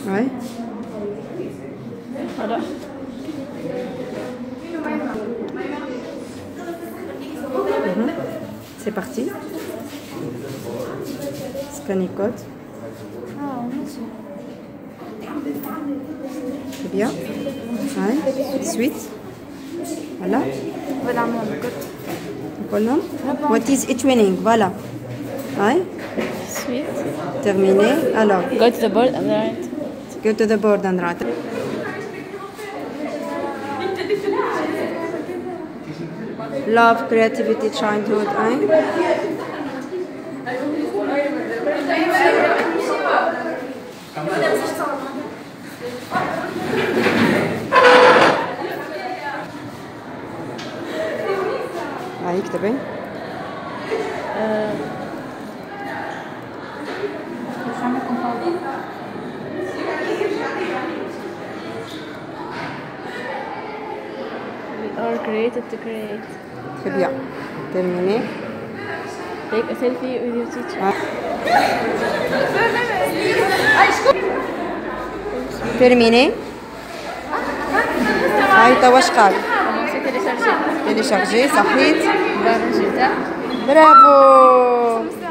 Ouais. Voilà. C'est parti. Scanner code. C'est bien. Ouais. Suite. Voilà. Voilà mon code. Colonne. What is it winning? Voilà. Ouais. Suite. Terminé. Alors. Go to the board and right. Go to the board and write. Love, creativity, childhood, hein? هاي اكتبي. We are created to create. Très bien. Terminé. Take a selfie with your teacher. Terminé. هاي توا واش قال؟ Commencez à télécharger. تيليشارجي صحيت. Bon résultat. برافو.